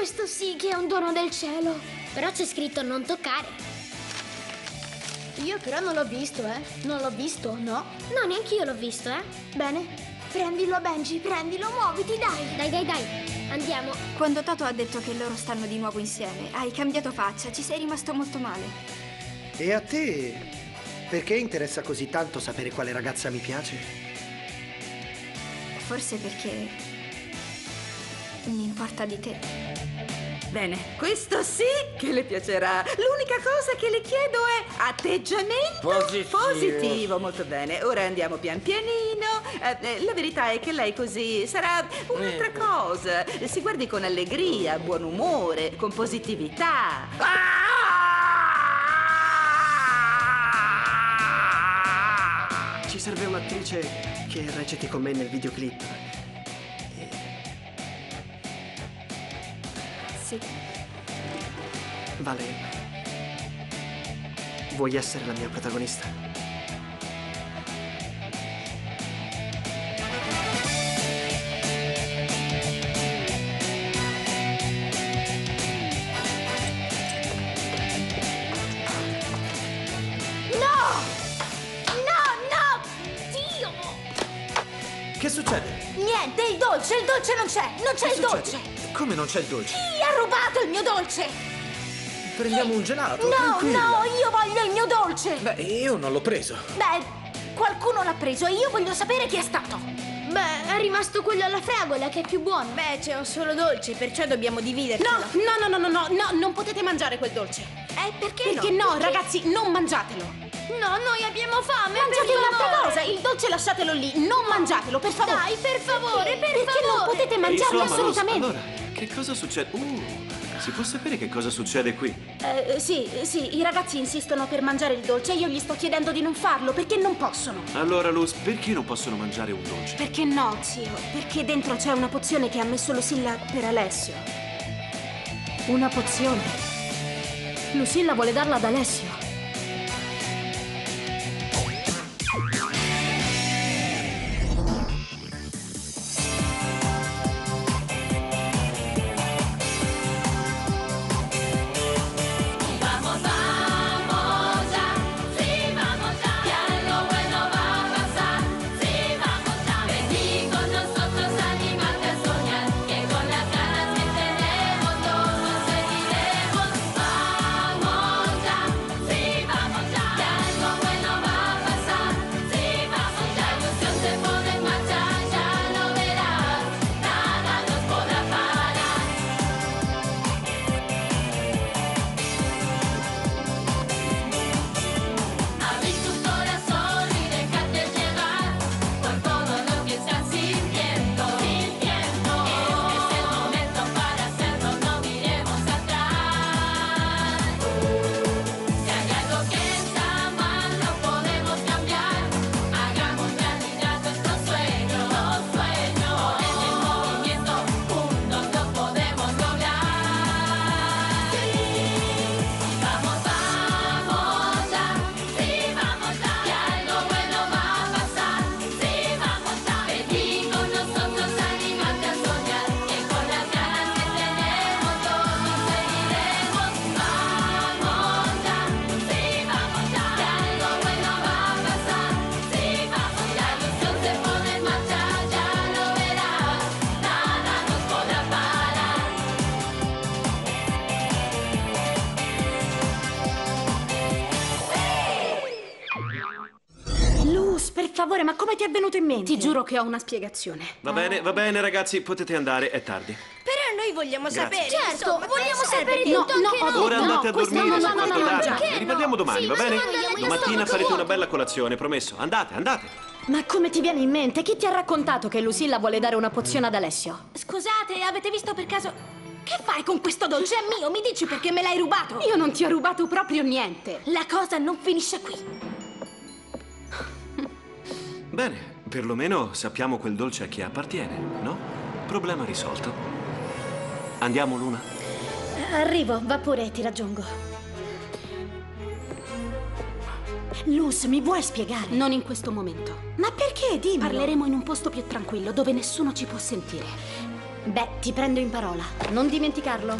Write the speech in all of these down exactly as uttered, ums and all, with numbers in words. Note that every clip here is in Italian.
questo sì che è un dono del cielo. Però c'è scritto non toccare. Io però non l'ho visto, eh. Non l'ho visto, no? No, neanche io l'ho visto, eh. Bene. Prendilo, Benji, prendilo, muoviti, dai. Dai, dai, dai. Andiamo. Quando Toto ha detto che loro stanno di nuovo insieme, hai cambiato faccia, ci sei rimasto molto male. E a te? Perché interessa così tanto sapere quale ragazza mi piace? Forse perché mi importa di te. Bene, questo sì che le piacerà. L'unica cosa che le chiedo è atteggiamento positivo. positivo. Molto bene, ora andiamo pian pianino. Eh, eh, la verità è che lei così sarà un'altra Eh. cosa. Si guardi con allegria, buon umore, con positività. Ci serve un'attrice che reciti con me nel videoclip. Sì. Vale, vuoi essere la mia protagonista? No! No, no! Dio! Che succede? Niente, il dolce, il dolce non c'è! Non c'è Che il succede? dolce! Come non c'è il dolce? Chi ha rubato il mio dolce? Prendiamo un gelato, No, tranquilla. no, io voglio il mio dolce! Beh, io non l'ho preso. Beh, qualcuno l'ha preso e io voglio sapere chi è stato! Beh, è rimasto quello alla fragola che è più buono. Beh, c'è un solo dolce, perciò dobbiamo dividercelo. No, no, no, no, no, no, no, non potete mangiare quel dolce. Eh, perché, Perché no, ragazzi, non mangiatelo. No, noi abbiamo fame! Mangiate per un'altra favore. cosa, il dolce lasciatelo lì, non mangiatelo, per favore. Dai, per favore, per Perché favore! non potete mangiarlo Insomma, assolutamente. Allora, che cosa succede? Uh, si può sapere che cosa succede qui? Eh, sì, sì, i ragazzi insistono per mangiare il dolce e io gli sto chiedendo di non farlo perché non possono. Allora, Luz, perché non possono mangiare un dolce? Perché no, zio? Perché dentro c'è una pozione che ha messo Lucilla per Alessio. Una pozione. Lucilla vuole darla ad Alessio. Per favore, ma come ti è venuto in mente? Ti giuro che ho una spiegazione. Va bene, va bene, ragazzi, potete andare, è tardi. Però noi vogliamo Grazie. sapere. Certo, insomma, vogliamo cosa serve sapere che- tutto no, anche no, noi! Ora no, andate a questo- dormire, no, si no, è no, fatto no, no, tardi. perché Ne riprendiamo domani, Sì, va ma bene? domani andiamo a Domattina stomaco farete una vuoto. bella colazione, promesso. Andate, andate. Ma come ti viene in mente? Chi ti ha raccontato che Lucilla vuole dare una pozione ad Alessio? Scusate, avete visto per caso... Che fai con questo dolce? È mio, mi dici perché me l'hai rubato? Io non ti ho rubato proprio niente. La cosa non finisce qui. Bene, perlomeno sappiamo quel dolce a chi appartiene, no? Problema risolto. Andiamo, Luna? Arrivo, va pure, ti raggiungo. Luz, mi vuoi spiegare? Non in questo momento. Ma perché? Dimmi. Parleremo in un posto più tranquillo, dove nessuno ci può sentire. Beh, ti prendo in parola. Non dimenticarlo.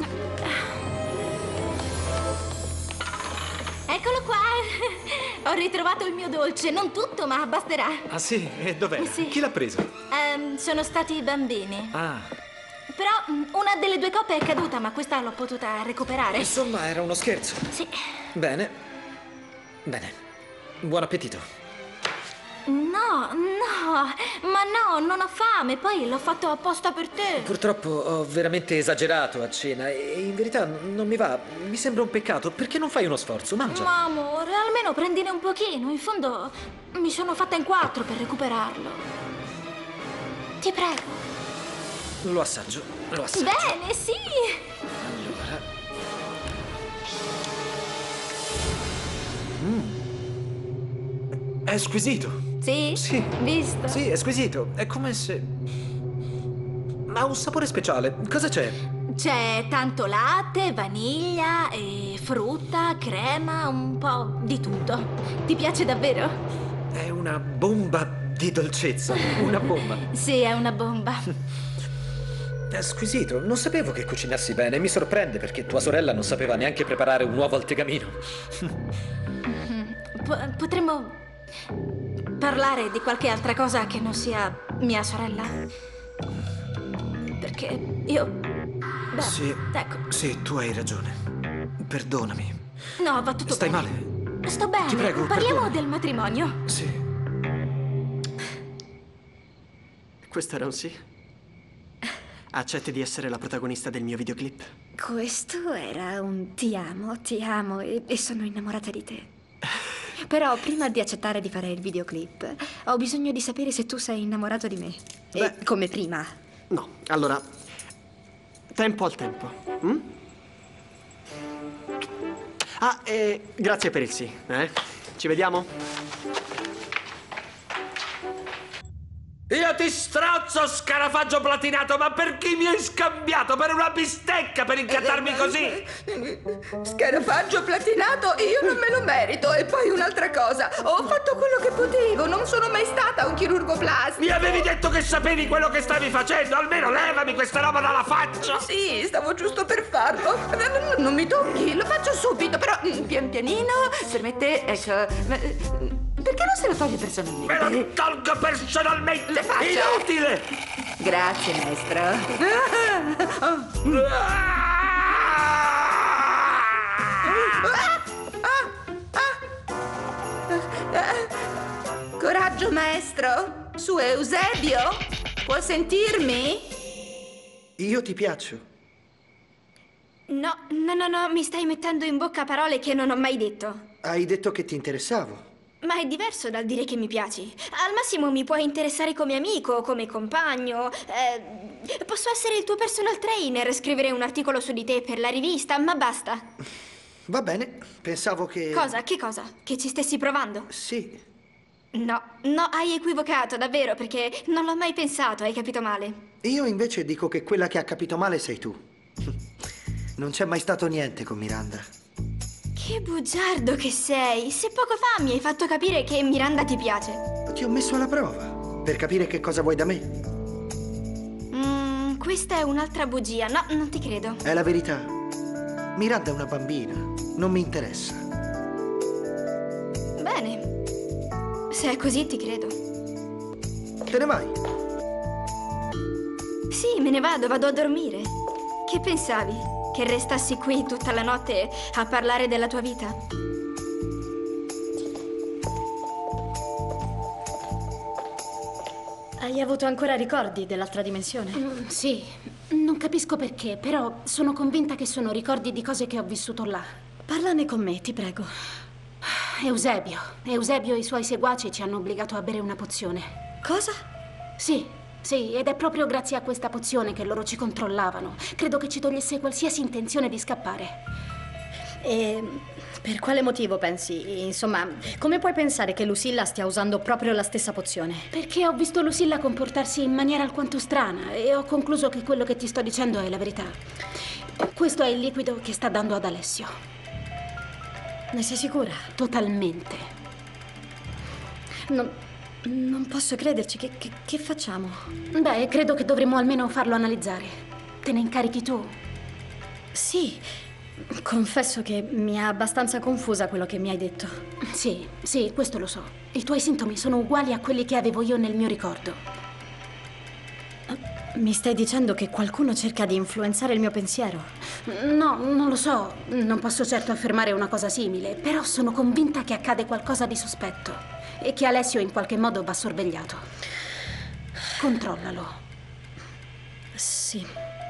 Eccolo qua. Ho ritrovato il mio dolce. Non tutto, ma basterà. Ah sì? E dov'è? Sì. Chi l'ha preso? Ehm, sono stati i bambini. Ah. Però mm, una delle due coppe è caduta, ma questa l'ho potuta recuperare. Insomma, era uno scherzo. Sì. Bene. Bene. Buon appetito. No, no, ma no, non ho fame. Poi l'ho fatto apposta per te. Purtroppo ho veramente esagerato a cena e in verità non mi va. Mi sembra un peccato. Perché non fai uno sforzo? Mangia. Ma amore, almeno prendine un pochino. In fondo mi sono fatta in quattro per recuperarlo. Ti prego. Lo assaggio. Lo assaggio. Bene, sì. Allora. Mm. È squisito. Sì? Sì. Visto? Sì, è squisito. È come se... ha un sapore speciale. Cosa c'è? C'è tanto latte, vaniglia e frutta, crema, un po' di tutto. Ti piace davvero? È una bomba di dolcezza. Una bomba. Sì, è una bomba. È squisito. Non sapevo che cucinassi bene. Mi sorprende perché tua sorella non sapeva neanche preparare un uovo al tegamino. Po- potremmo parlare di qualche altra cosa che non sia mia sorella? Perché io... Beh, Sì. ecco. Sì, tu hai ragione. Perdonami. No, va tutto Stai bene. male? Sto bene. Ti prego, Parliamo perdonami. del matrimonio. Sì. Questo era un sì? Accetti di essere la protagonista del mio videoclip? Questo era un ti amo, ti amo e, e sono innamorata di te. Però prima di accettare di fare il videoclip, ho bisogno di sapere se tu sei innamorato di me. Beh. E come prima. No, allora... Tempo al tempo. mm? Ah, e grazie per il sì, eh? Ci vediamo? Io ti strozzo, scarafaggio platinato, ma per chi mi hai scambiato? Per una bistecca, per incattarmi così? Scarafaggio platinato, io non me lo merito. E poi un'altra cosa, ho fatto quello che potevo, non sono mai stata un chirurgo plastico. Mi avevi detto che sapevi quello che stavi facendo, almeno levami questa roba dalla faccia. Sì, stavo giusto per farlo. Non, non mi tocchi, lo faccio subito, però mm, pian pianino, permette, ecco... ma- Perché non se lo toglie personalmente? Me lo tolgo personalmente, Le faccia. inutile! Grazie, maestro. Coraggio, maestro. Su Eusebio, può sentirmi? Io ti piaccio. No, no, no, no, mi stai mettendo in bocca parole che non ho mai detto. Hai detto che ti interessavo. Ma è diverso dal dire che mi piaci. Al massimo mi puoi interessare come amico, come compagno. Eh, posso essere il tuo personal trainer, scrivere un articolo su di te per la rivista, ma basta. Va bene, pensavo che... Cosa? Che cosa? Che ci stessi provando? Sì. No, no, hai equivocato, davvero, perché non l'ho mai pensato, hai capito male. Io invece dico che quella che ha capito male sei tu. Non c'è mai stato niente con Miranda. Che bugiardo che sei! Se poco fa mi hai fatto capire che Miranda ti piace. Ti ho messo alla prova, per capire che cosa vuoi da me. Mmm, questa è un'altra bugia. No, non ti credo. È la verità. Miranda è una bambina, non mi interessa. Bene. Se è così, ti credo. Te ne vai? Sì, me ne vado, vado a dormire. Che pensavi? Che restassi qui tutta la notte a parlare della tua vita? Hai avuto ancora ricordi dell'altra dimensione? Mm, sì, non capisco perché, però sono convinta che sono ricordi di cose che ho vissuto là. Parlane con me, ti prego. Eusebio. Eusebio e i suoi seguaci ci hanno obbligato a bere una pozione. Cosa? Sì, sì, ed è proprio grazie a questa pozione che loro ci controllavano. Credo che ci togliesse qualsiasi intenzione di scappare. E per quale motivo pensi? Insomma, come puoi pensare che Lucilla stia usando proprio la stessa pozione? Perché ho visto Lucilla comportarsi in maniera alquanto strana e ho concluso che quello che ti sto dicendo è la verità. Questo è il liquido che sta dando ad Alessio. Ne sei sicura? Totalmente. Non, Non posso crederci. Che, che, che facciamo? Beh, credo che dovremmo almeno farlo analizzare. Te ne incarichi tu? Sì. Confesso che mi ha abbastanza confusa quello che mi hai detto. Sì, sì, questo lo so. I tuoi sintomi sono uguali a quelli che avevo io nel mio ricordo. Mi stai dicendo che qualcuno cerca di influenzare il mio pensiero? No, non lo so. Non posso certo affermare una cosa simile, però sono convinta che accade qualcosa di sospetto e che Alessio in qualche modo va sorvegliato. Controllalo. Sì.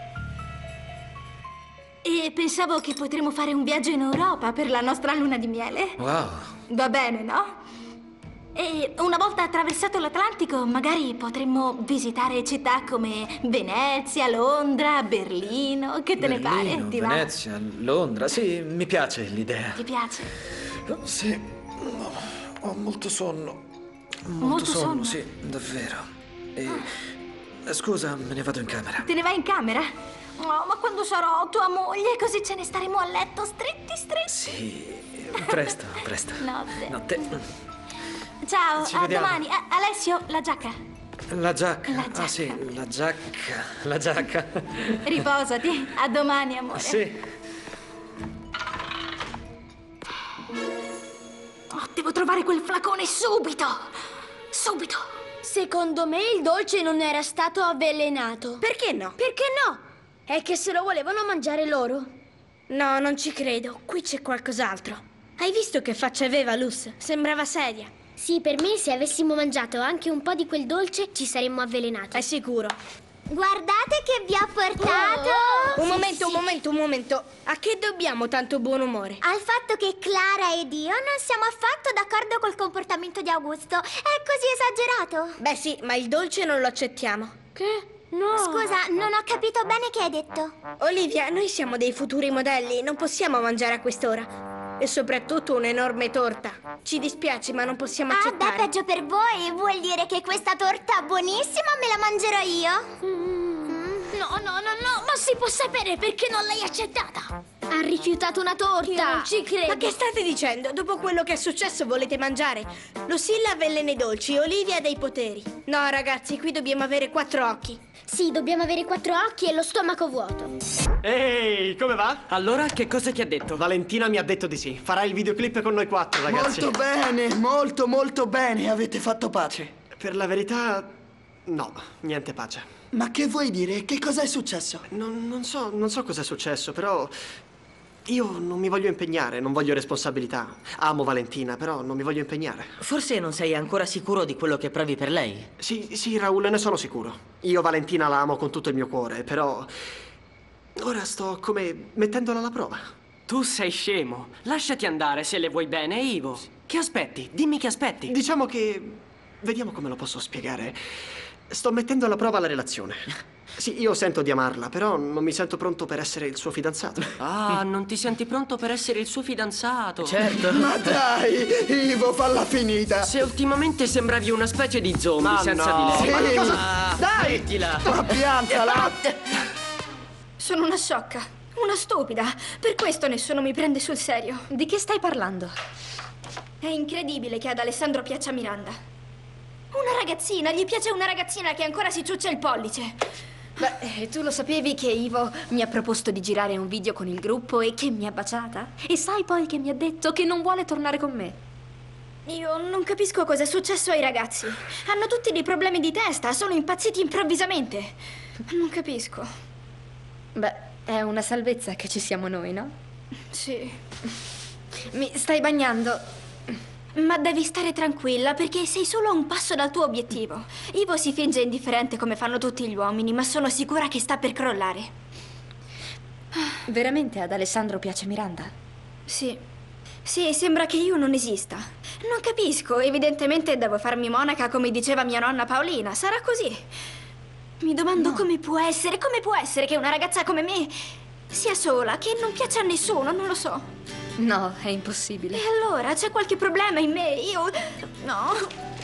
E pensavo che potremmo fare un viaggio in Europa per la nostra luna di miele. Wow. Va bene, no? E una volta attraversato l'Atlantico, magari potremmo visitare città come Venezia, Londra, Berlino. Che te Berlino, ne pare? Ti va? Venezia, Londra. Sì, mi piace l'idea. Ti piace? Sì, ho molto sonno. Molto, Molto sonno, sonno? sì, davvero. E... eh, Scusa, me ne vado in camera. Te ne vai in camera? Oh, ma quando sarò tua moglie, così ce ne staremo a letto stretti stretti. Sì, presto, presto. Notte. Notte. Ciao, Ci a vediamo. domani. A- Alessio, la giacca. La giacca. La giacca. Ah sì, la giacca. La giacca. Riposati. A domani, amore. Sì. Oh, devo trovare quel flacone subito. Subito. Secondo me il dolce non era stato avvelenato. Perché no? Perché no? È che se lo volevano mangiare loro. No, non ci credo. Qui c'è qualcos'altro. Hai visto che faccia aveva Luz? Sembrava seria. Sì, per me se avessimo mangiato anche un po' di quel dolce ci saremmo avvelenati. È sicuro. Guardate che vi ho portato! Un Sì, momento, sì. un momento, un momento. A che dobbiamo tanto buon umore? Al fatto che Clara ed io non siamo affatto d'accordo col comportamento di Augusto. È così esagerato. Beh sì, ma il dolce non lo accettiamo. Che? No. Scusa, non ho capito bene che hai detto. Olivia, noi siamo dei futuri modelli, non possiamo mangiare a quest'ora. E soprattutto un'enorme torta. Ci dispiace, ma non possiamo Ah, accettare. beh, peggio per voi. Vuol dire che questa torta buonissima me la mangerò io? No, no, no, no, ma si può sapere perché non l'hai accettata? Ha rifiutato una torta. Io non ci credo. Ma che state dicendo? Dopo quello che è successo volete mangiare? Lucilla avvelena i dolci, Olivia ha dei poteri. No, ragazzi, qui dobbiamo avere quattro occhi. Sì, dobbiamo avere quattro occhi e lo stomaco vuoto. Ehi, come va? Allora, che cosa ti ha detto? Valentina mi ha detto di sì. Farà il videoclip con noi quattro, ragazzi. Molto bene, molto, molto bene. Avete fatto pace. Per la verità, no, niente pace. Ma che vuoi dire? Che cosa è successo? Non, non so, non so cosa è successo, però io non mi voglio impegnare, non voglio responsabilità. Amo Valentina, però non mi voglio impegnare. Forse non sei ancora sicuro di quello che provi per lei? Sì, sì, Raul, ne sono sicuro. Io Valentina la amo con tutto il mio cuore, però ora sto come mettendola alla prova. Tu sei scemo. Lasciati andare se le vuoi bene, Ivo. Che aspetti? Dimmi che aspetti. Diciamo che... vediamo come lo posso spiegare. Sto mettendo alla prova la relazione. Sì, io sento di amarla, però non mi sento pronto per essere il suo fidanzato. Ah, non ti senti pronto per essere il suo fidanzato? Certo. Ma dai, Ivo, falla finita. Se ultimamente sembravi una specie di zombie Ma senza no. di lei. Sì. Ma cosa... Ah, dai! Smettila. Ma piantala! Sono una sciocca, una stupida. Per questo nessuno mi prende sul serio. Di che stai parlando? È incredibile che ad Alessandro piaccia Miranda. Una ragazzina, gli piace una ragazzina che ancora si ciuccia il pollice. Beh, tu lo sapevi che Ivo mi ha proposto di girare un video con il gruppo e che mi ha baciata? E sai poi che mi ha detto che non vuole tornare con me? Io non capisco cosa è successo ai ragazzi. Hanno tutti dei problemi di testa, sono impazziti improvvisamente. Non capisco. Beh, è una salvezza che ci siamo noi, no? Sì. Mi stai bagnando? Ma devi stare tranquilla perché sei solo a un passo dal tuo obiettivo. Ivo si finge indifferente come fanno tutti gli uomini, ma sono sicura che sta per crollare. Veramente ad Alessandro piace Miranda? Sì. Sì, sembra che io non esista. Non capisco, evidentemente devo farmi monaca come diceva mia nonna Paolina. Sarà così. Mi domando No. come può essere, come può essere che una ragazza come me sia sola, che non piace a nessuno, non lo so. No, è impossibile. E allora, c'è qualche problema in me? Io... no.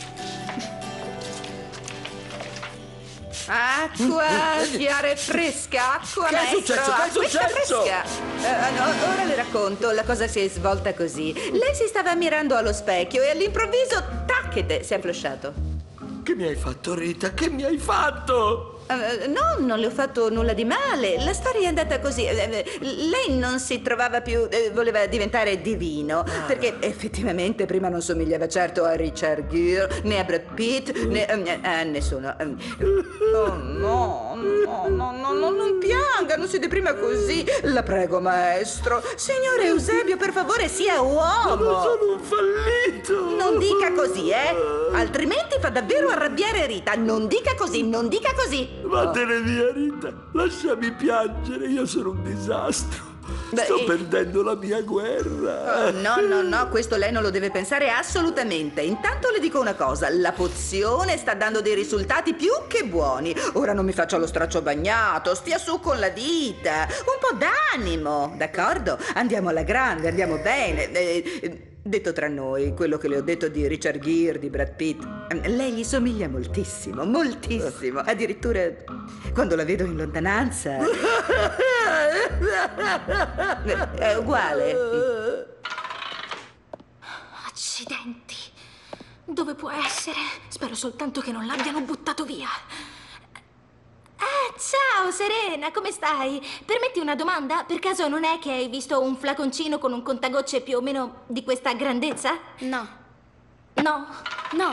Acqua chiara e fresca, acqua Che è maestro, successo? Che è acquetta successo? fresca. Eh, no, ora le racconto, la cosa si è svolta così. Lei si stava ammirando allo specchio e all'improvviso, tacchete, si è flosciato. Che mi hai fatto, Rita? Che mi hai fatto? Uh, no, non le ho fatto nulla di male. La storia è andata così. Uh, lei non si trovava più... Uh, voleva diventare divino. Ah. Perché effettivamente prima non somigliava certo a Richard Gere, né a Brad Pitt, né uh, a nessuno. Uh, oh no, no, no, no, no, non pianga, non si deprima così. La prego, maestro. Signore Eusebio, per favore, sia uomo. Ma sono un fallito. Non dica così, eh. Altrimenti fa davvero arrabbiare Rita. Non dica così, non dica così. Vattene via, Rita. Lasciami piangere, io sono un disastro. Beh, Sto eh... perdendo la mia guerra. Oh, no, no, no, questo lei non lo deve pensare assolutamente. Intanto le dico una cosa, la pozione sta dando dei risultati più che buoni. Ora non mi faccia lo straccio bagnato, stia su con la vita. Un po' d'animo, d'accordo? Andiamo alla grande, andiamo bene. Eh, Detto tra noi, quello che le ho detto di Richard Gere, di Brad Pitt, lei gli somiglia moltissimo, moltissimo. Addirittura quando la vedo in lontananza è uguale. Accidenti. Dove può essere? Spero soltanto che non l'abbiano buttato via. Ah, ciao Serena, come stai? Permetti una domanda? Per caso non è che hai visto un flaconcino con un contagocce più o meno di questa grandezza? No. No? No.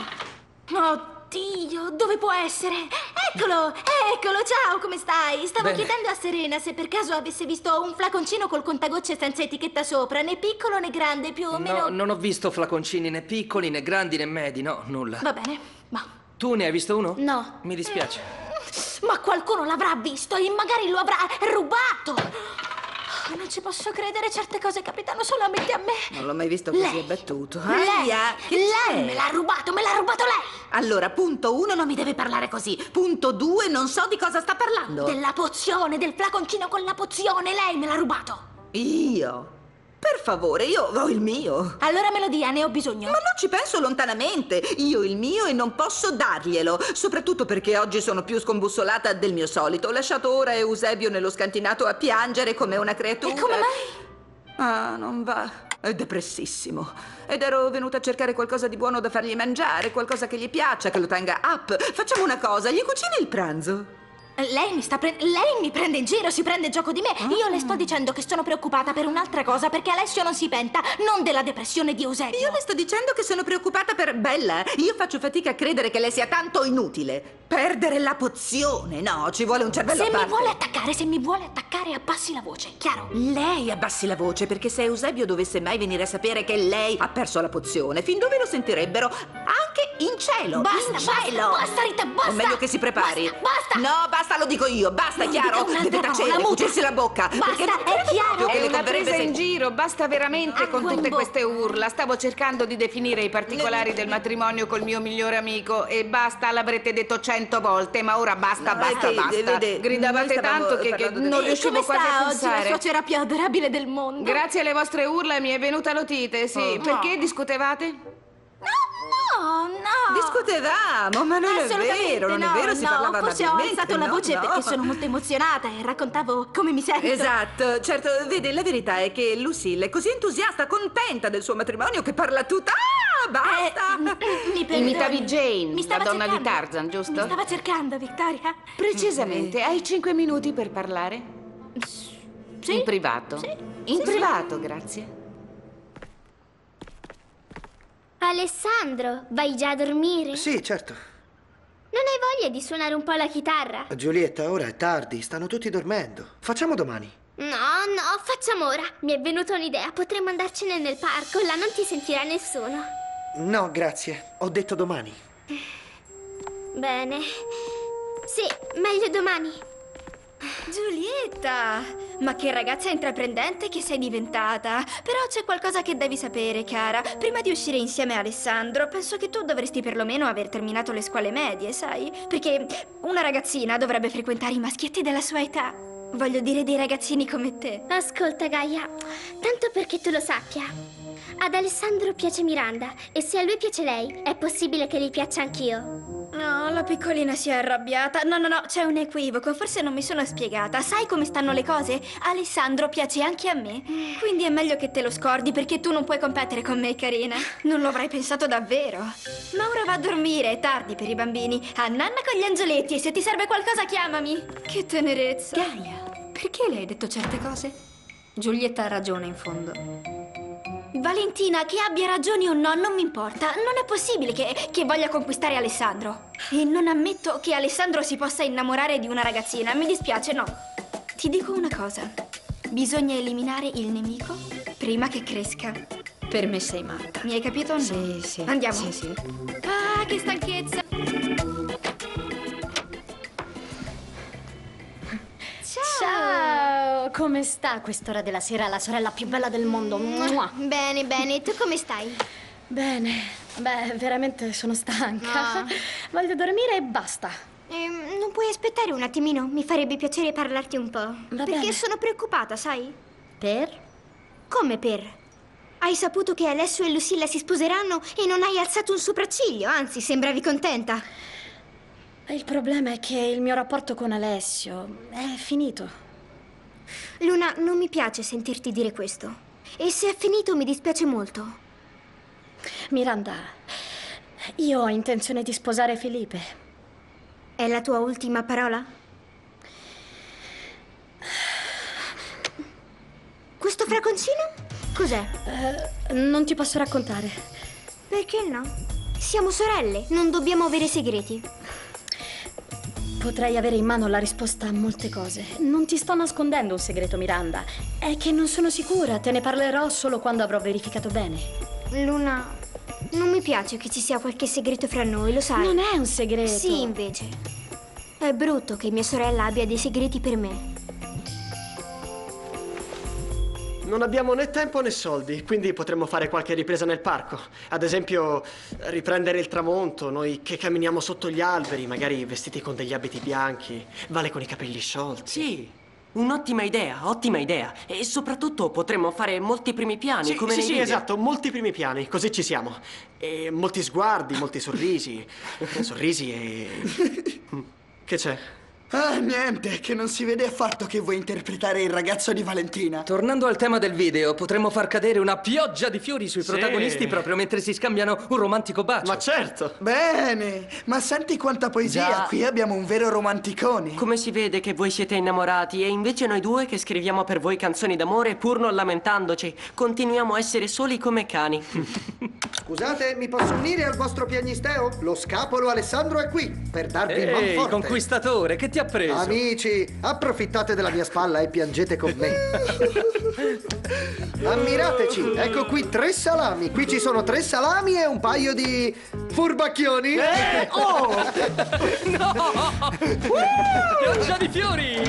Oddio, dove può essere? Eccolo, eccolo, ciao, come stai? Stavo Bene. chiedendo a Serena se per caso avesse visto un flaconcino col contagocce senza etichetta sopra, né piccolo né grande, più o meno... No, non ho visto flaconcini né piccoli, né grandi, né medi, no, nulla. Va bene, ma... Tu ne hai visto uno? No. Mi dispiace. Ma qualcuno l'avrà visto e magari lo avrà rubato! Non ci posso credere, certe cose capitano solamente a me. Non l'ho mai visto così abbattuto. Lei, Aia, che lei c'è? me l'ha rubato, me l'ha rubato lei! Allora, punto uno, non mi deve parlare così. Punto due, non so di cosa sta parlando. Della pozione, del flaconcino con la pozione, lei me l'ha rubato. Io? Per favore, io ho il mio. Allora me lo dia, ne ho bisogno. Ma non ci penso lontanamente. Io ho il mio e non posso darglielo. Soprattutto perché oggi sono più scombussolata del mio solito. Ho lasciato ora Eusebio nello scantinato a piangere come una creatura. E come mai? Ah, non va. È depressissimo. Ed ero venuta a cercare qualcosa di buono da fargli mangiare, qualcosa che gli piaccia, che lo tenga up. Facciamo una cosa, gli cucini il pranzo. Lei mi sta pre- Lei mi prende in giro, si prende gioco di me. Ah. Io le sto dicendo che sono preoccupata per un'altra cosa, perché Alessio non si penta, non della depressione di Eusebio. Io le sto dicendo che sono preoccupata per Bella. Io faccio fatica a credere che lei sia tanto inutile. Perdere la pozione, no, ci vuole un cervello Se a parte. mi vuole attaccare, se mi vuole attaccare, abbassi la voce, chiaro? Lei abbassi la voce, perché se Eusebio dovesse mai venire a sapere che lei ha perso la pozione, fin dove lo sentirebbero? Anche in cielo. Basta, in cielo. basta, basta, Rita, basta. È meglio che si prepari. Basta, basta. No, basta, lo dico io. Basta, Non chiaro? dica Deve un'altra tacere, parola, muta. cucirsi la bocca. Basta, perché non è credo chiaro. proprio che È le una converrebbe presa in se- giro, basta veramente Acqua con in tutte bocca. queste urla. Stavo cercando di definire i particolari del matrimonio col mio migliore amico e basta, l'avrete detto cento volte, ma ora basta, No, basta, è che, basta. vede, Gridavate noi stavamo tanto che, che parlando del- non E riuscivo come quasi sta a oggi la pensare. suocera più adorabile del mondo? Grazie alle vostre urla mi è venuta l'otite, sì. Oh. Perché No. discutevate? No, no. Discutevamo, ma non è Assolutamente vero, non no, è vero, si no, parlava forse ho amabilmente, alzato la no, voce no. perché sono molto emozionata e raccontavo come mi sento. Esatto, certo, vede, la verità è che Lucille è così entusiasta, contenta del suo matrimonio che parla tutta... Ah, basta! Eh, mi perdoni. Imitavi Jane, Mi stava la donna di cercando. Tarzan, giusto? Mi stava cercando, Vittoria. Precisamente, hai cinque minuti per parlare? Sì? In privato? Sì. In Sì, privato, grazie. Alessandro, vai già a dormire? Sì, certo. Non hai voglia di suonare un po' la chitarra? Giulietta, ora è tardi, stanno tutti dormendo. Facciamo domani. No, no, facciamo ora. Mi è venuta un'idea, potremmo andarcene nel parco, là non ti sentirà nessuno. No, grazie. Ho detto domani. Bene. Sì, meglio domani. Giulietta! Ma che ragazza intraprendente che sei diventata! Però c'è qualcosa che devi sapere, cara. Prima di uscire insieme a Alessandro, penso che tu dovresti perlomeno aver terminato le scuole medie, sai? Perché una ragazzina dovrebbe frequentare i maschietti della sua età. Voglio dire dei ragazzini come te. Ascolta, Gaia, tanto perché tu lo sappia. Ad Alessandro piace Miranda e se a lui piace lei, è possibile che gli piaccia anch'io. No, la piccolina si è arrabbiata. No, no, no, c'è un equivoco. Forse non mi sono spiegata. Sai come stanno le cose? Alessandro piace anche a me. Quindi è meglio che te lo scordi perché tu non puoi competere con me, carina. Non lo avrei pensato davvero. Ma ora va a dormire, è tardi per i bambini. A nanna con gli angioletti e se ti serve qualcosa chiamami. Che tenerezza. Gaia, perché le hai detto certe cose? Giulietta ha ragione in fondo. Valentina, che abbia ragione o no, non mi importa. Non è possibile che, che voglia conquistare Alessandro. E non ammetto che Alessandro si possa innamorare di una ragazzina. Mi dispiace, no. Ti dico una cosa. Bisogna eliminare il nemico prima che cresca. Per me sei matta. Mi hai capito o no? Sì, sì. Andiamo. Sì, sì. Ah, che stanchezza. Ciao! Come sta a quest'ora della sera la sorella più bella del mondo? Mua. Bene, bene. Tu come stai? Bene. Beh, veramente sono stanca. Ah. Voglio dormire e basta. Ehm, non puoi aspettare un attimino? Mi farebbe piacere parlarti un po'. Va Perché bene. sono preoccupata, sai? Per? Come per? Hai saputo che Alessio e Lucilla si sposeranno e non hai alzato un sopracciglio, anzi, sembravi contenta. Il problema è che il mio rapporto con Alessio è finito. Luna, non mi piace sentirti dire questo. E se è finito mi dispiace molto. Miranda, io ho intenzione di sposare Felipe. È la tua ultima parola? Questo fraconcino? Cos'è? Uh, non ti posso raccontare. Perché no? Siamo sorelle, non dobbiamo avere segreti. Potrei avere in mano la risposta a molte cose. Non ti sto nascondendo un segreto, Miranda. È che non sono sicura, te ne parlerò solo quando avrò verificato bene. Luna, non mi piace che ci sia qualche segreto fra noi, lo sai. Non è un segreto. Sì, invece. È brutto che mia sorella abbia dei segreti per me. Non abbiamo né tempo né soldi, quindi potremmo fare qualche ripresa nel parco. Ad esempio, riprendere il tramonto, noi che camminiamo sotto gli alberi, magari vestiti con degli abiti bianchi, Vale con i capelli sciolti. Sì, un'ottima idea, ottima idea. E soprattutto potremmo fare molti primi piani, Sì, come sì, nei sì, video. esatto, molti primi piani, così ci siamo. E molti sguardi, molti sorrisi. Sorrisi e... Che c'è? Ah, niente, che non si vede affatto che vuoi interpretare il ragazzo di Valentina. Tornando al tema del video, potremmo far cadere una pioggia di fiori sui Sì. protagonisti proprio mentre si scambiano un romantico bacio. Ma certo! Bene, ma senti quanta poesia, Già. qui abbiamo un vero romanticone. Come si vede che voi siete innamorati e invece noi due che scriviamo per voi canzoni d'amore pur non lamentandoci, continuiamo a essere soli come cani. Scusate, mi posso unire al vostro piagnisteo? Lo scapolo Alessandro è qui per darvi Ehi, manforte. conquistatore, che ti ha preso? Amici, approfittate della mia spalla e piangete con me. Ammirateci, ecco qui tre salami. Qui ci sono tre salami e un paio di furbacchioni. Eh, oh! No! Pioggia di fiori!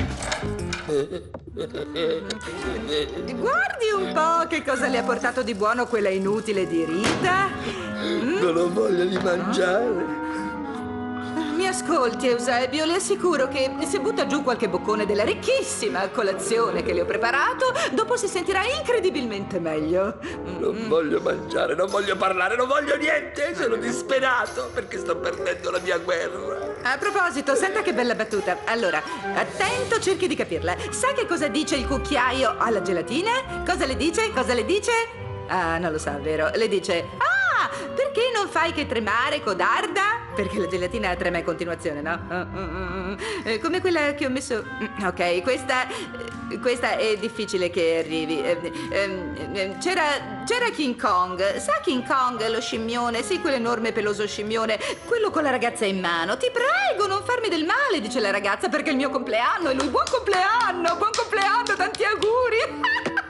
Guardi un po' che cosa le ha portato di buono quella inutile di Rita. Non ho voglia di mangiare. Mi ascolti, Eusebio, le assicuro che se butta giù qualche boccone della ricchissima colazione che le ho preparato, dopo si sentirà incredibilmente meglio. Non voglio mangiare, non voglio parlare, non voglio niente. Sono disperato perché sto perdendo la mia guerra. A proposito, senta che bella battuta. Allora, attento, cerchi di capirla. Sa che cosa dice il cucchiaio alla gelatina? Cosa le dice? Cosa le dice? Ah, non lo sa, vero? Le dice: ah, perché non fai che tremare, codarda? Perché la gelatina trema in continuazione, no? Uh, uh, uh, uh. Come quella che ho messo... Ok, questa... Questa è difficile che arrivi. C'era... C'era King Kong. Sa King Kong, lo scimmione? Sì, quell'enorme peloso scimmione. Quello con la ragazza in mano. Ti prego, non farmi del male, dice la ragazza, perché è il mio compleanno. E lui, buon compleanno, buon compleanno, tanti auguri.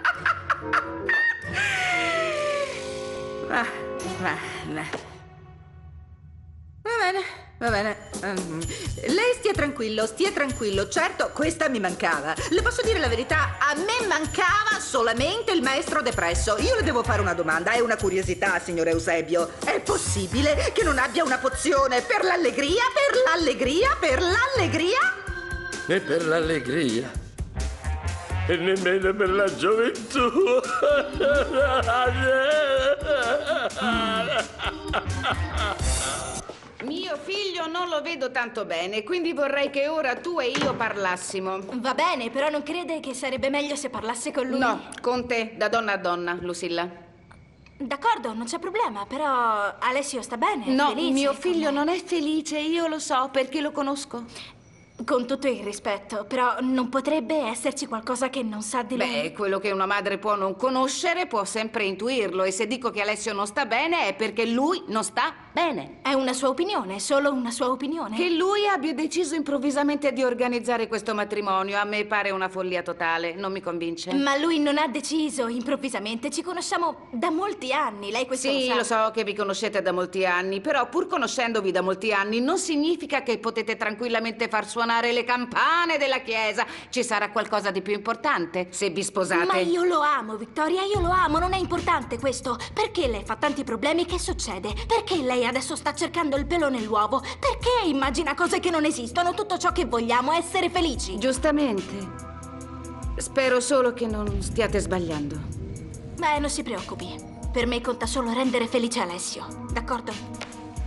Ah, va, va. Va bene, va bene. Um, lei stia tranquillo, stia tranquillo. Certo, questa mi mancava. Le posso dire la verità, a me mancava solamente il maestro depresso. Io le devo fare una domanda, è una curiosità, signor Eusebio. È possibile che non abbia una pozione per l'allegria, per l'allegria, per l'allegria? E per l'allegria. E nemmeno per la gioventù. Mio figlio non lo vedo tanto bene, quindi vorrei che ora tu e io parlassimo. Va bene, però non crede che sarebbe meglio se parlasse con lui? No, con te, da donna a donna, Lucilla. D'accordo, non c'è problema, però Alessio sta bene? È No, felice mio con figlio me? non è felice, io lo so perché lo conosco. Con tutto il rispetto, però non potrebbe esserci qualcosa che non sa di lei? Beh, quello che una madre può non conoscere può sempre intuirlo, e se dico che Alessio non sta bene è perché lui non sta bene. È una sua opinione, è solo una sua opinione. Che lui abbia deciso improvvisamente di organizzare questo matrimonio a me pare una follia totale, non mi convince. Ma lui non ha deciso improvvisamente, ci conosciamo da molti anni, lei questo Sì, lo sa. lo so che vi conoscete da molti anni, però pur conoscendovi da molti anni non significa che potete tranquillamente far suonare le campane della chiesa. Ci sarà qualcosa di più importante se vi sposate. Ma io lo amo, Vittoria, io lo amo, non è importante questo. Perché lei fa tanti problemi? Che succede? Perché lei adesso sta cercando il pelo nell'uovo? Perché immagina cose che non esistono? Tutto ciò che vogliamo è essere felici. Giustamente. Spero solo che non stiate sbagliando. Beh, non si preoccupi. Per me conta solo rendere felice Alessio, d'accordo?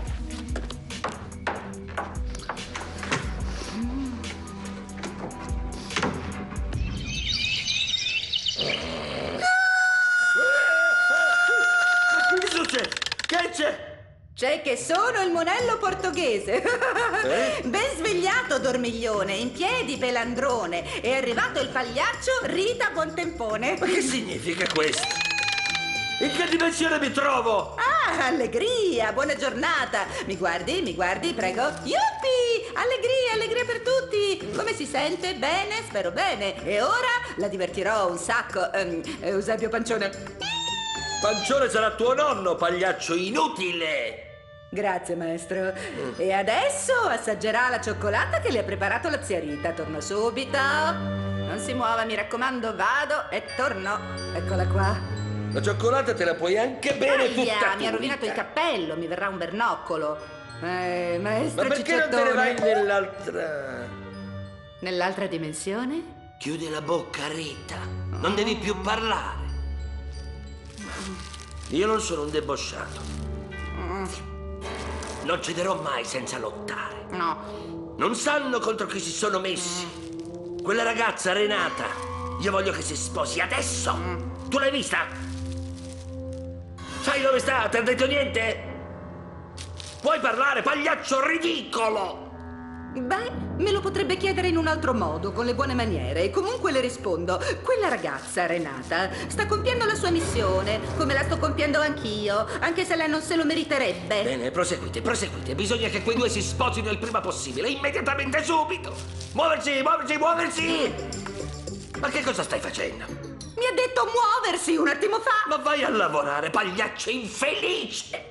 Che c'è? C'è che sono il monello portoghese. Eh? Ben svegliato, dormiglione, in piedi, pelandrone. È arrivato il pagliaccio Rita Buontempone. Ma che significa questo? In che dimensione mi trovo? Ah, allegria, buona giornata. Mi guardi, mi guardi, prego. Yuppi! Allegria, allegria per tutti. Come si sente? Bene? Spero bene. E ora la divertirò un sacco. Um, Eusebio Pancione. Pancione sarà tuo nonno, pagliaccio inutile. Grazie, maestro. E adesso assaggerà la cioccolata che le ha preparato la zia Rita. Torno subito. Non si muova, mi raccomando, vado e torno. Eccola qua. La cioccolata te la puoi anche bere Aia, tutta mi ha tu, rovinato Rita. il cappello, mi verrà un bernoccolo. Eh, maestro Ma perché non te Ciccettone. ne vai nell'altra... Nell'altra dimensione? Chiudi la bocca, Rita. Non devi più parlare. Io non sono un debosciato. Non cederò mai senza lottare. No. Non sanno contro chi si sono messi. Quella ragazza, Renata, io voglio che si sposi adesso. Tu l'hai vista? Sai dove sta? Ti ha detto niente? Puoi parlare, pagliaccio ridicolo! Beh, me lo potrebbe chiedere in un altro modo, con le buone maniere. E comunque le rispondo. Quella ragazza, Renata, sta compiendo la sua missione, come la sto compiendo anch'io, anche se lei non se lo meriterebbe. Bene, proseguite, proseguite. Bisogna che quei due si sposino il prima possibile, immediatamente, subito. Muoversi, muoversi, muoversi! Ma che cosa stai facendo? Mi ha detto muoversi un attimo fa. Ma vai a lavorare, pagliaccio infelice!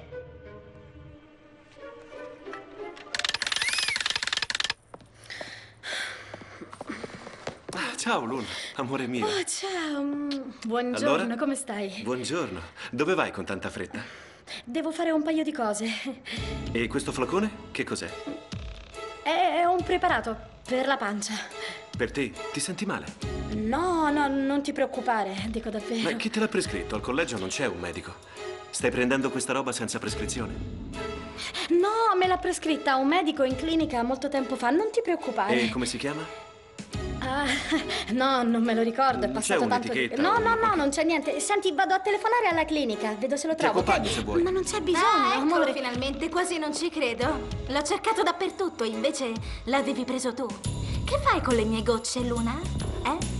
Ah, ciao, Luna, amore mio. Oh, ciao. Mm, Buongiorno, Allora? come stai? Buongiorno. Dove vai con tanta fretta? Devo fare un paio di cose. E questo flacone? Che cos'è? È un preparato per la pancia. Per te? Ti senti male? No, no, non ti preoccupare, dico davvero. Ma chi te l'ha prescritto? Al collegio non c'è un medico. Stai prendendo questa roba senza prescrizione? No, me l'ha prescritta un medico in clinica molto tempo fa, non ti preoccupare. E come si chiama? Ah, no, non me lo ricordo, è Non passato c'è tanto un'etichetta No, o no, no, non c'è niente. Senti, vado a telefonare alla clinica, vedo se lo Ti trovo. accompagno ok? se vuoi. Ma non c'è bisogno, Ah, eccolo amore. finalmente, quasi non ci credo. L'ho cercato dappertutto, invece l'avevi preso tu. Che fai con le mie gocce, Luna? Eh?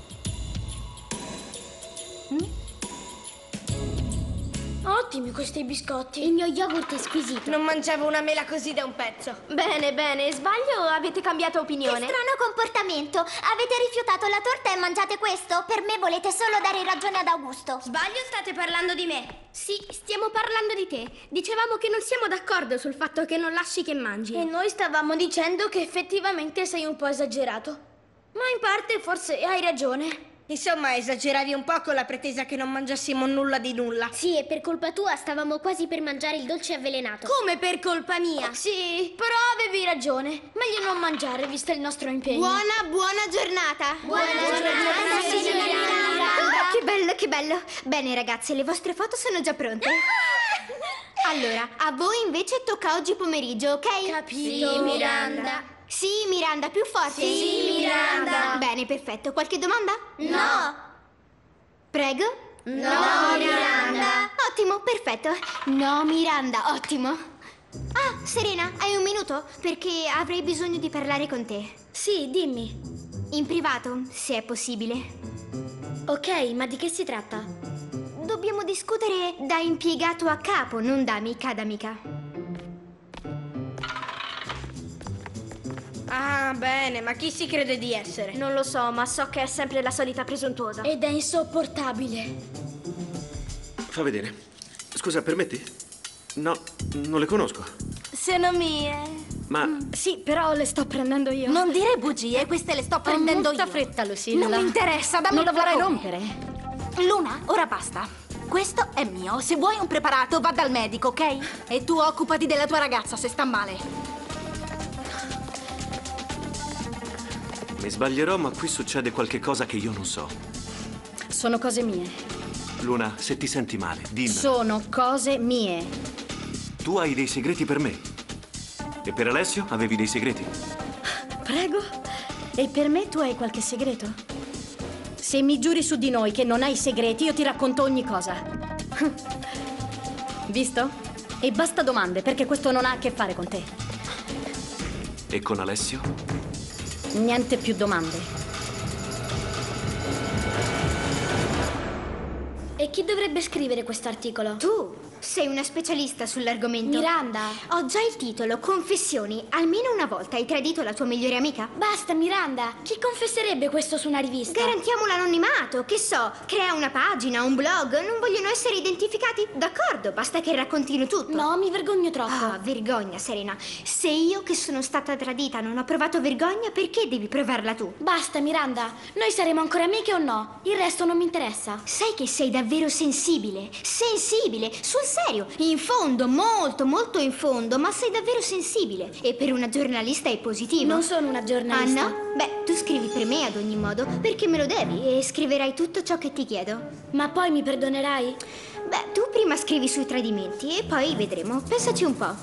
Ottimi questi biscotti. Il mio yogurt è squisito. Non mangiavo una mela così da un pezzo. Bene, bene. Sbaglio o avete cambiato opinione? Che strano comportamento. Avete rifiutato la torta e mangiate questo? Per me volete solo dare ragione ad Augusto. Sbaglio, state parlando di me? Sì, stiamo parlando di te. Dicevamo che non siamo d'accordo sul fatto che non lasci che mangi. E noi stavamo dicendo che effettivamente sei un po' esagerato. Ma in parte forse hai ragione. Insomma, esageravi un po' con la pretesa che non mangiassimo nulla di nulla. Sì, e per colpa tua stavamo quasi per mangiare il dolce avvelenato. Come per colpa mia? Sì, però avevi ragione. Meglio non mangiare, visto il nostro impegno. Buona, buona giornata. Buona, buona giornata, giornata, signora Miranda. Oh, che bello, che bello. Bene, ragazze, le vostre foto sono già pronte. Allora, a voi invece tocca oggi pomeriggio, ok? Capito. Sì, Miranda. Sì, Miranda, più forte. Sì, Miranda. Bene, perfetto. Qualche domanda? No. Prego? No, Miranda. Ottimo, perfetto. No, Miranda, ottimo. Ah, Serena, hai un minuto? Perché avrei bisogno di parlare con te. Sì, dimmi. In privato, se è possibile. Ok, ma di che si tratta? Dobbiamo discutere da impiegato a capo, non da amica ad amica. Ah, bene, ma chi si crede di essere? Non lo so, ma so che è sempre la solita presuntuosa. Ed è insopportabile. Fa vedere. Scusa, permetti? No, non le conosco. Sono mie. Ma Sì, però le sto prendendo io. Non dire bugie, queste le sto prendendo Ho molta io. fretta, Lucilla. Non mi interessa, dammi Non la il vorrei flacone. rompere. Luna, ora basta. Questo è mio. Se vuoi un preparato, va dal medico, ok? E tu occupati della tua ragazza se sta male. mi sbaglierò, ma qui succede qualche cosa che io non so. Sono cose mie. Luna, se ti senti male, dimmi. Sono cose mie. Tu hai dei segreti per me. E per Alessio avevi dei segreti? Prego. E per me tu hai qualche segreto? Se mi giuri su di noi che non hai segreti, io ti racconto ogni cosa. Visto? E basta domande, perché questo non ha a che fare con te. E con Alessio? Niente più domande. E chi dovrebbe scrivere quest'articolo? Tu sei una specialista sull'argomento. Miranda. Ho già il titolo, Confessioni. Almeno una volta hai tradito la tua migliore amica? Basta, Miranda. Chi confesserebbe questo su una rivista? Garantiamo l'anonimato, che so, crea una pagina, un blog, non vogliono essere identificati? D'accordo, basta che raccontino tutto. No, mi vergogno troppo. Ah, vergogna, Serena. Se io che sono stata tradita non ho provato vergogna, perché devi provarla tu? Basta, Miranda. Noi saremo ancora amiche o no? Il resto non mi interessa. Sai che sei davvero sensibile? Sensibile, sul serio. In fondo, molto, molto in fondo, ma sei davvero sensibile. E per una giornalista è positivo. Non sono una giornalista. Ah, no? Beh, tu scrivi per me ad ogni modo, perché me lo devi e scriverai tutto ciò che ti chiedo. Ma poi mi perdonerai? Beh, tu prima scrivi sui tradimenti e poi vedremo. Pensaci un po'.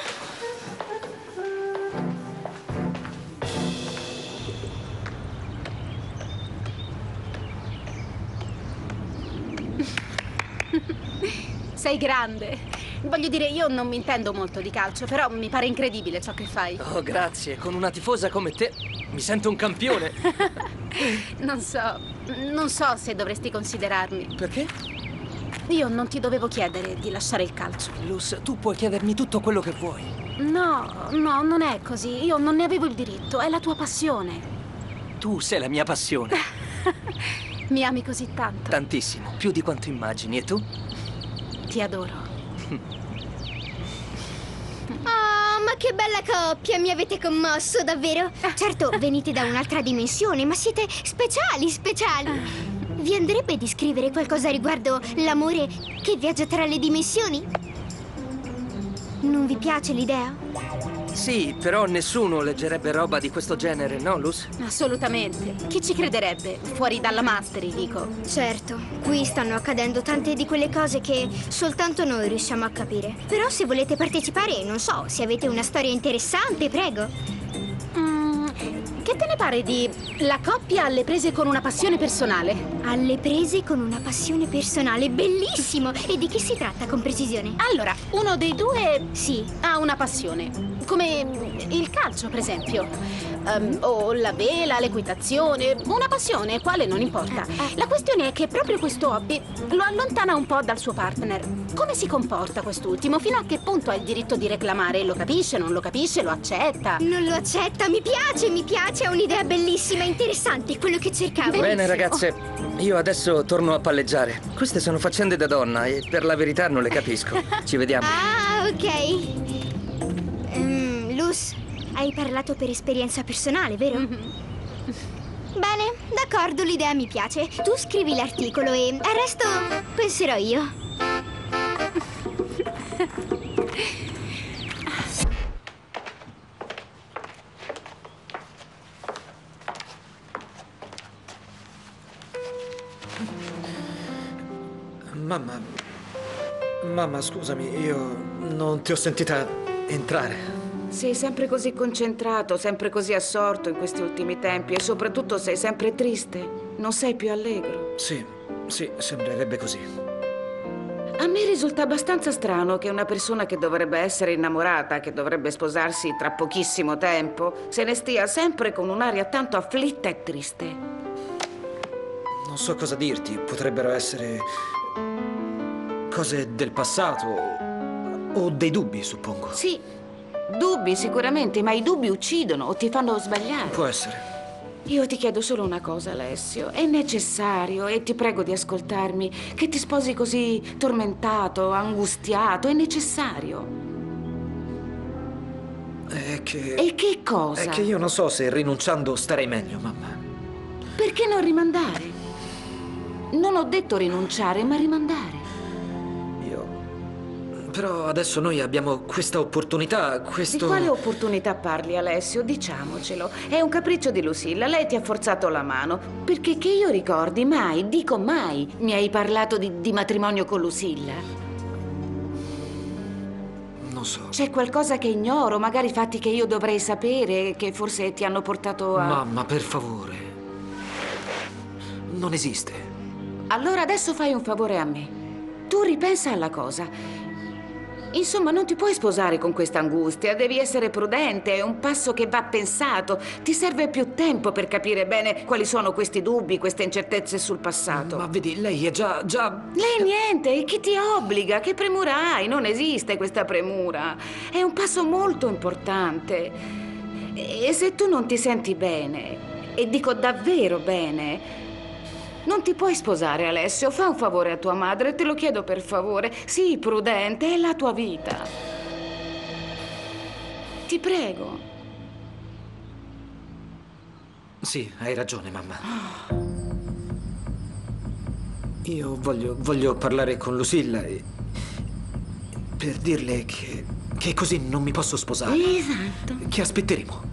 Sei grande. Voglio dire, io non mi intendo molto di calcio, però mi pare incredibile ciò che fai. Oh, grazie. Con una tifosa come te mi sento un campione. Non so, non so se dovresti considerarmi. Perché? Io non ti dovevo chiedere di lasciare il calcio. Luz, tu puoi chiedermi tutto quello che vuoi. No, no, non è così. Io non ne avevo il diritto. È la tua passione. Tu sei la mia passione. Mi ami così tanto. Tantissimo, più di quanto immagini. E tu? Ti adoro. Oh, ma che bella coppia, mi avete commosso, davvero? Certo, venite da un'altra dimensione, ma siete speciali, speciali. Vi andrebbe di scrivere qualcosa riguardo l'amore che viaggia tra le dimensioni? Non vi piace l'idea? Sì, però nessuno leggerebbe roba di questo genere, no, Luz? Assolutamente. Chi ci crederebbe? Fuori dalla Mastery, dico. Certo, qui stanno accadendo tante di quelle cose che soltanto noi riusciamo a capire. Però se volete partecipare, non so, se avete una storia interessante, prego. Mm, che te ne pare di la coppia alle prese con una passione personale? Alle prese con una passione personale, bellissimo! E di che si tratta con precisione? Allora, uno dei due sì, ha una passione. Come il calcio, per esempio. Um, o la vela, l'equitazione. Una passione, quale non importa. La questione è che proprio questo hobby lo allontana un po' dal suo partner. Come si comporta quest'ultimo? Fino a che punto ha il diritto di reclamare? Lo capisce, non lo capisce, lo accetta? Non lo accetta, mi piace, mi piace, è un'idea bellissima, interessante, quello che cercavo. Bene, ragazze, io adesso torno a palleggiare. Queste sono faccende da donna e per la verità non le capisco. Ci vediamo. Ah, ok. Um, Luz, hai parlato per esperienza personale, vero? Bene, d'accordo, l'idea mi piace. Tu scrivi l'articolo e al resto penserò io. Mamma, mamma, scusami, io non ti ho sentita entrare. Sei sempre così concentrato, sempre così assorto in questi ultimi tempi e soprattutto sei sempre triste. Non sei più allegro. Sì, sì, sembrerebbe così. A me risulta abbastanza strano che una persona che dovrebbe essere innamorata, che dovrebbe sposarsi tra pochissimo tempo, se ne stia sempre con un'aria tanto afflitta e triste. Non so cosa dirti, potrebbero essere cose del passato o dei dubbi, suppongo. Sì, dubbi sicuramente, ma i dubbi uccidono o ti fanno sbagliare. Può essere. Io ti chiedo solo una cosa, Alessio. È necessario, e ti prego di ascoltarmi, che ti sposi così tormentato, angustiato. È necessario. È che... E che cosa? È che io non so se rinunciando starei meglio, mamma. Perché non rimandare? Non ho detto rinunciare, ma rimandare. Però adesso noi abbiamo questa opportunità, questo... Di quale opportunità parli, Alessio? Diciamocelo. È un capriccio di Lucilla. Lei ti ha forzato la mano. Perché che io ricordi, mai, dico mai, mi hai parlato di, di matrimonio con Lucilla. Non so. C'è qualcosa che ignoro, magari fatti che io dovrei sapere, che forse ti hanno portato a... Mamma, per favore. Non esiste. Allora adesso fai un favore a me. Tu ripensa alla cosa. Insomma, non ti puoi sposare con questa angustia, devi essere prudente, è un passo che va pensato. Ti serve più tempo per capire bene quali sono questi dubbi, queste incertezze sul passato. Ma vedi, lei è già... già... Lei niente, e chi ti obbliga? Che premura hai? Non esiste questa premura. È un passo molto importante. E se tu non ti senti bene, e dico davvero bene... Non ti puoi sposare, Alessio. Fa un favore a tua madre, te lo chiedo per favore. Sii prudente, è la tua vita. Ti prego. Sì, hai ragione, mamma. Io voglio, voglio parlare con Lucilla e... per dirle che... che così non mi posso sposare. Esatto. Che aspetteremo.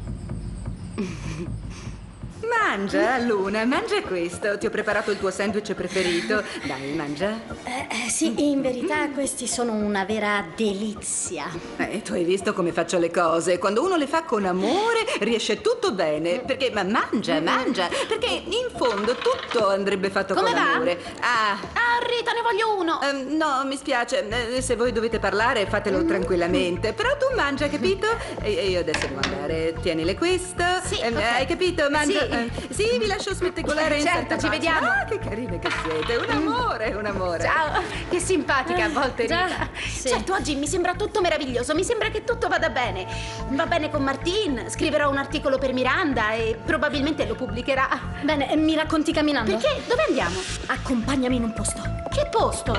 Mangia, Luna, mangia questo. Ti ho preparato il tuo sandwich preferito. Dai, mangia. Eh, eh, sì, in verità questi sono una vera delizia. Eh, tu hai visto come faccio le cose. Quando uno le fa con amore, riesce tutto bene. Perché, ma mangia, mangia. Perché in fondo tutto andrebbe fatto Come con va? amore. Ah. Ah, Rita, ne voglio uno. Um, no, mi spiace. Eh, se voi dovete parlare, fatelo tranquillamente. Però tu mangia, capito? E e io adesso devo andare. Tienile questo. Sì, Eh, ok. Hai capito? Mangia. Sì. Eh, sì, vi lascio smettegolare in Certo, santa ci pace. vediamo. Ah, che carine che siete. Un amore, un amore. Ciao. Che simpatica a volte, Già, Rita. sì. Certo, oggi mi sembra tutto meraviglioso. Mi sembra che tutto vada bene. Va bene con Martin, scriverò un articolo per Miranda e probabilmente lo pubblicherà. Bene, mi racconti camminando? Perché? Dove andiamo? Accompagnami in un posto. Che posto?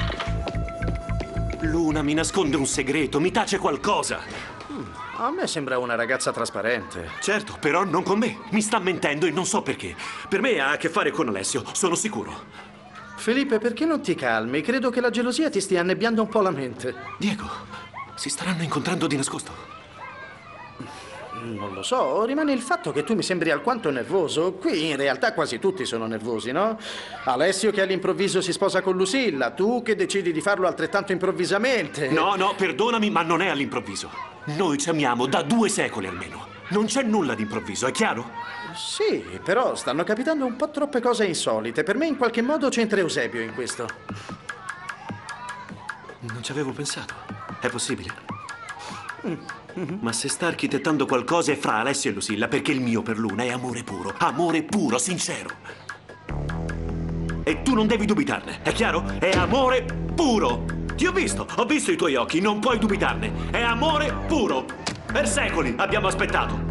Luna mi nasconde un segreto, mi tace qualcosa. A me sembra una ragazza trasparente. Certo, però non con me. Mi sta mentendo e non so perché. Per me ha a che fare con Alessio, sono sicuro. Felipe, perché non ti calmi? Credo che la gelosia ti stia annebbiando un po' la mente. Diego, si staranno incontrando di nascosto. Non lo so, rimane il fatto che tu mi sembri alquanto nervoso. Qui in realtà quasi tutti sono nervosi, no? Alessio che all'improvviso si sposa con Lucilla, tu che decidi di farlo altrettanto improvvisamente. No, no, perdonami, ma non è all'improvviso. Noi ci amiamo da due secoli almeno. Non c'è nulla di improvviso, è chiaro? Sì, però stanno capitando un po' troppe cose insolite. Per me in qualche modo c'entra Eusebio in questo. Non ci avevo pensato. È possibile? Ma se sta architettando qualcosa è fra Alessio e Lucilla, perché il mio per Luna è amore puro. Amore puro, sincero. E tu non devi dubitarne, è chiaro? È amore puro. Ti ho visto, ho visto i tuoi occhi, non puoi dubitarne. È amore puro. Per secoli abbiamo aspettato.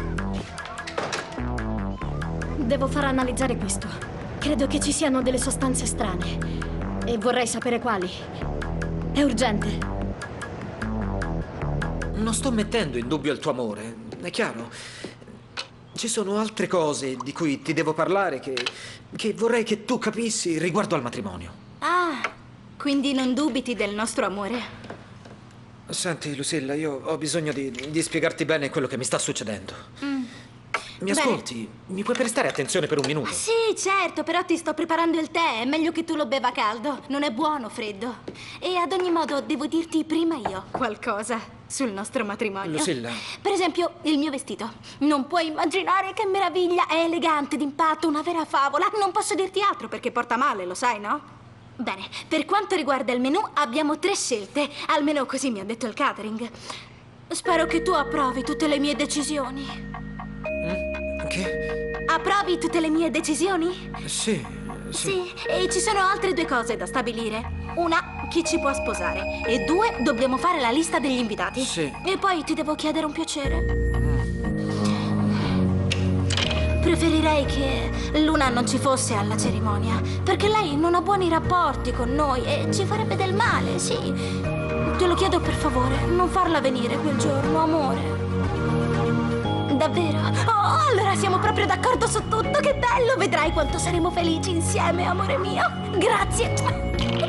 Devo far analizzare questo. Credo che ci siano delle sostanze strane. E vorrei sapere quali. È urgente. Non sto mettendo in dubbio il tuo amore, è chiaro. ci sono altre cose di cui ti devo parlare che, che vorrei che tu capissi riguardo al matrimonio. Ah, quindi non dubiti del nostro amore. Senti, Lucilla, io ho bisogno di, di spiegarti bene quello che mi sta succedendo. Mm. Mi ascolti? Beh. Mi puoi prestare attenzione per un minuto? Sì, certo, però ti sto preparando il tè. È meglio che tu lo beva caldo. Non è buono freddo. E ad ogni modo devo dirti prima io qualcosa sul nostro matrimonio. Lucilla. Per esempio, il mio vestito. Non puoi immaginare che meraviglia. È elegante, d'impatto, una vera favola. Non posso dirti altro perché porta male, lo sai, no? Bene, per quanto riguarda il menù, abbiamo tre scelte. Almeno così mi ha detto il catering. Spero che tu approvi tutte le mie decisioni. Mm? Che? Approvi tutte le mie decisioni? Sì, sì. Sì, e ci sono altre due cose da stabilire. Una, chi ci può sposare. E due, dobbiamo fare la lista degli invitati. Sì. E poi ti devo chiedere un piacere. Preferirei che Luna non ci fosse alla cerimonia, perché lei non ha buoni rapporti con noi e ci farebbe del male, sì. Te lo chiedo per favore, non farla venire quel giorno, amore. Davvero? Oh, allora siamo proprio d'accordo su tutto, che bello! Vedrai quanto saremo felici insieme, amore mio. Grazie.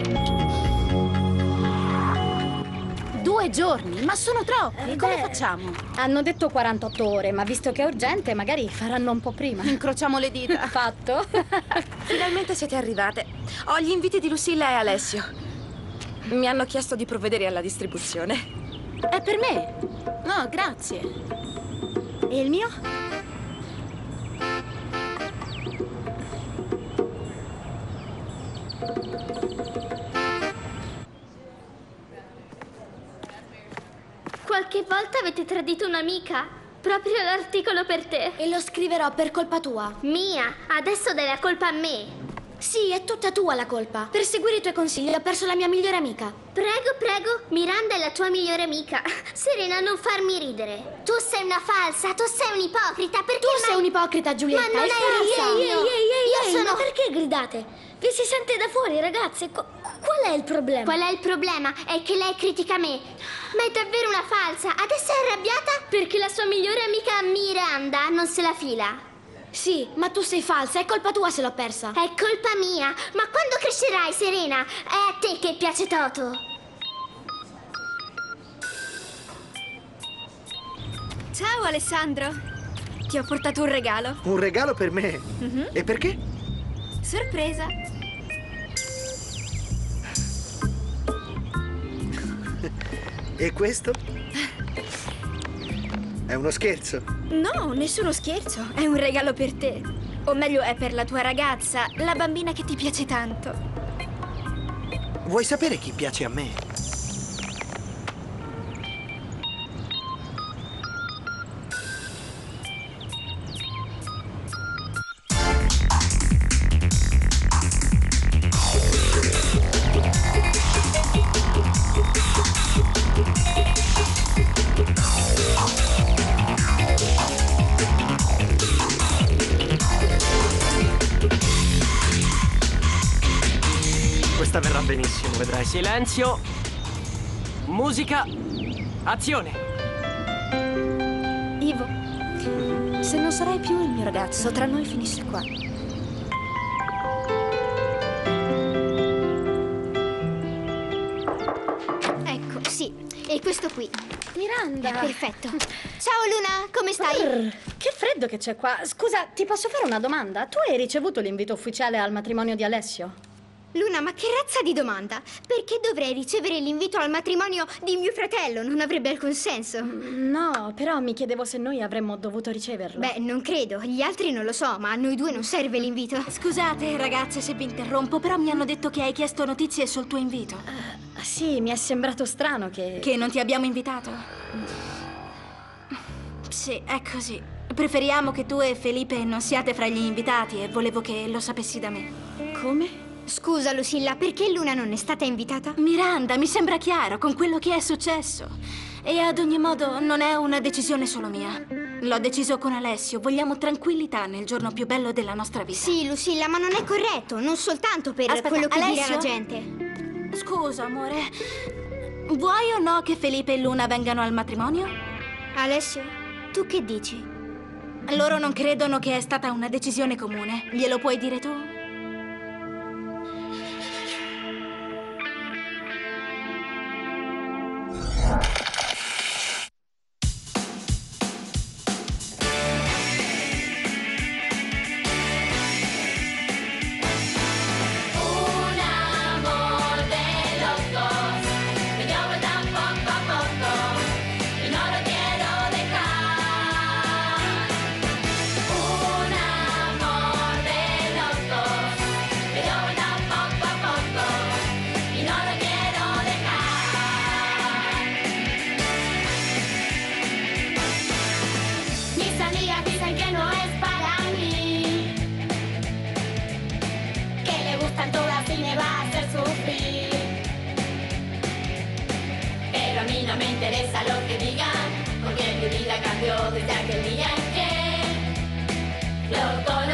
Due giorni? Ma sono troppi! Come facciamo? Hanno detto quarantotto ore, ma visto che è urgente, magari faranno un po' prima. Incrociamo le dita. Fatto. Finalmente siete arrivate. Ho gli inviti di Lucilla e Alessio. Mi hanno chiesto di provvedere alla distribuzione. È per me? No, grazie. E il mio? Qualche volta avete tradito un'amica? Proprio l'articolo per te. E lo scriverò per colpa tua. Mia, adesso dai la colpa a me. Sì, è tutta tua la colpa. Per seguire i tuoi consigli ho perso la mia migliore amica. Prego, prego, Miranda è la tua migliore amica. Serena, non farmi ridere. Tu sei una falsa, tu sei un'ipocrita, perché Tu mai... sei un'ipocrita, Giulietta. Ma non è è falsa. ehi, ehi, ehi, ehi, Io ehi, sono... ma perché gridate? Vi si sente da fuori, ragazze. Qu- qual è il problema? Qual è il problema? È che lei critica me. Ma è davvero una falsa. Adesso è arrabbiata perché la sua migliore amica Miranda non se la fila. Sì, ma tu sei falsa, è colpa tua se l'ho persa. È colpa mia. Ma quando crescerai, Serena? È a te che piace Toto. Ciao, Alessandro. Ti ho portato un regalo. Un regalo per me? Mm-hmm. E perché? Sorpresa. E questo? È uno scherzo? No, nessuno scherzo. È un regalo per te. O meglio, è per la tua ragazza, la bambina che ti piace tanto. Vuoi sapere chi piace a me? Questa verrà benissimo, vedrai. Silenzio. Musica. Azione. Ivo, se non sarai più il mio ragazzo, tra noi finisce qua. Ecco, sì. E questo qui. Miranda. È perfetto. Ciao Luna, come stai? Brr, che freddo che c'è qua. Scusa, ti posso fare una domanda? Tu hai ricevuto l'invito ufficiale al matrimonio di Alessio? Luna, ma che razza di domanda? Perché dovrei ricevere l'invito al matrimonio di mio fratello? Non avrebbe alcun senso. No, però mi chiedevo se noi avremmo dovuto riceverlo. Beh, non credo. Gli altri non lo so, ma a noi due non serve l'invito. Scusate, ragazze, se vi interrompo, però mi hanno detto che hai chiesto notizie sul tuo invito. Uh, sì, mi è sembrato strano che... Che non ti abbiamo invitato? Sì, è così. Preferiamo che tu e Felipe non siate fra gli invitati e volevo che lo sapessi da me. Come? Scusa, Lucilla, perché Luna non è stata invitata? Miranda, mi sembra chiaro con quello che è successo. E ad ogni modo non è una decisione solo mia. L'ho deciso con Alessio. Vogliamo tranquillità nel giorno più bello della nostra vita. Sì, Lucilla, ma non è corretto. Non soltanto per Aspetta, quello che Alessio? dirà la gente. Scusa, amore. Vuoi o no che Felipe e Luna vengano al matrimonio? Alessio, tu che dici? Loro non credono che è stata una decisione comune. Glielo puoi dire tu? Desde aquel día en que los